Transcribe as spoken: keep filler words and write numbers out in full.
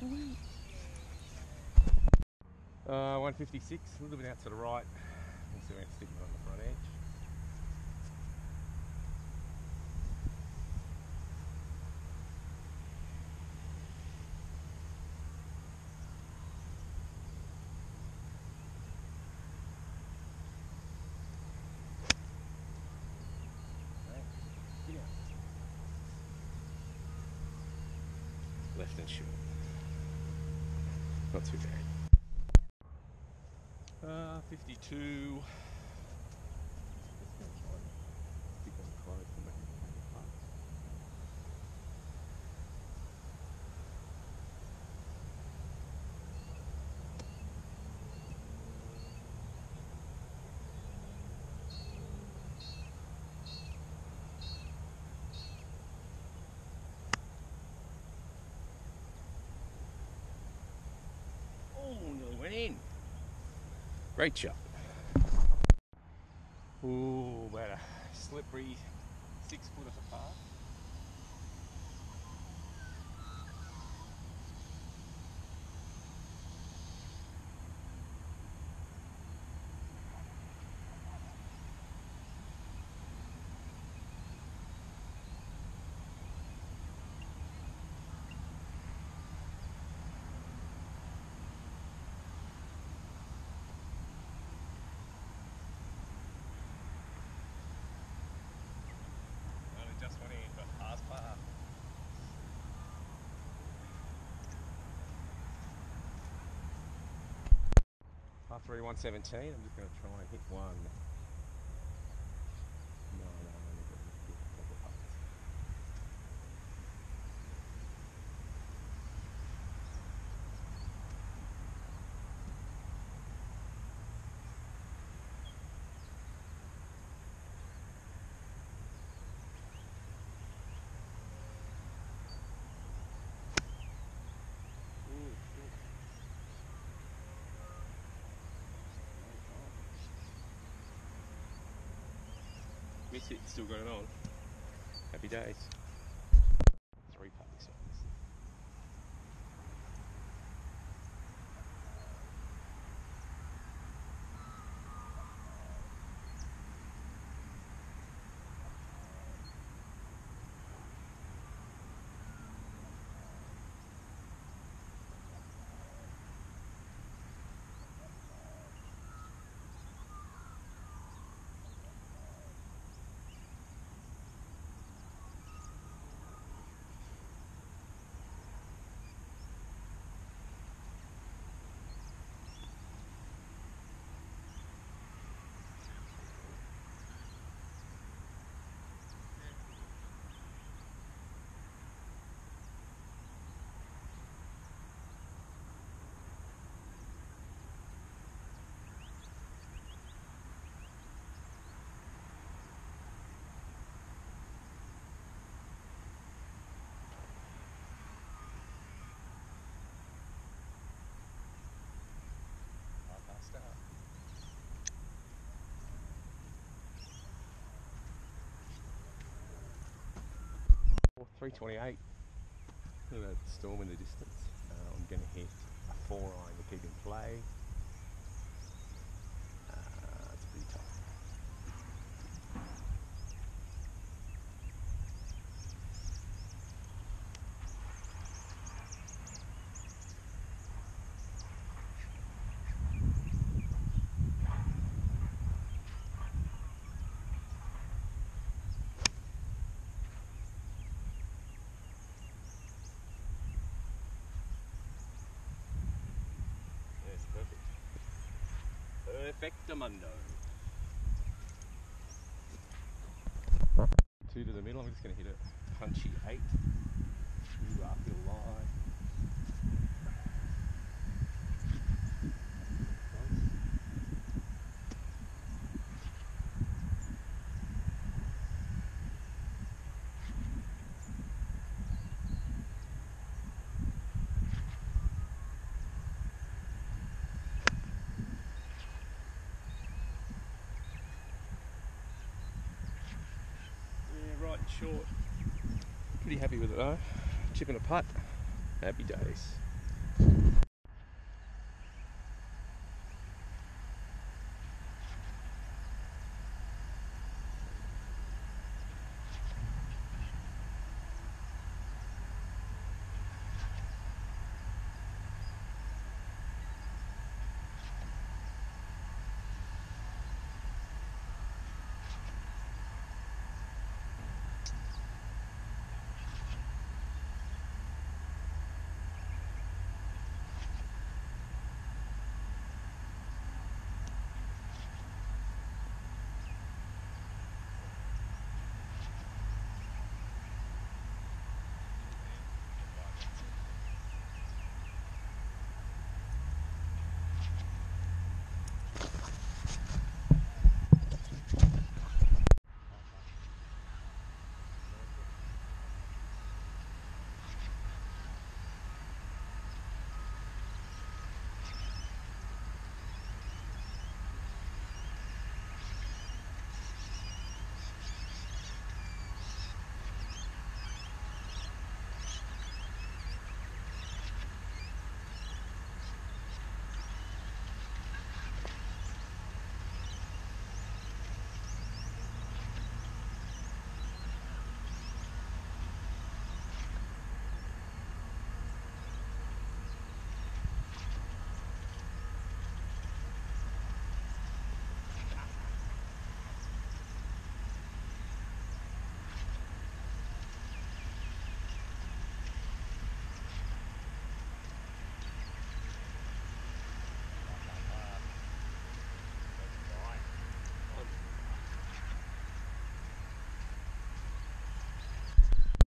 Uh, one fifty-six, a little bit out to the right. You can see it's sticking on the front edge. Left and short. Not too bad. Uh, fifty-two. Just gonna try and stick on close and make it apart. Oh, nearly went in. Great shot. Ooh, about a slippery six foot of a par. Just went in, but pass par. Par three, one seventeen. I'm just going to try and hit one. No, no, I'm only going to hit a couple of putts. Miss it, still got it on. Happy days. Three putt this one. three twenty-eight. Look at that storm in the distance. Uh, I'm going to hit a four iron to keep in play. Uh, it's pretty tough. Perfectamundo. Two to the middle. I'm just going to hit a punchy eight. Ooh, I feel live. Short. Pretty happy with it though. Chipping a putt. Happy days.